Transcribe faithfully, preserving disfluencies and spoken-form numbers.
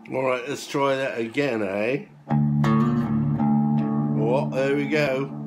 Alright, let's try that again, eh? Oh, there we go.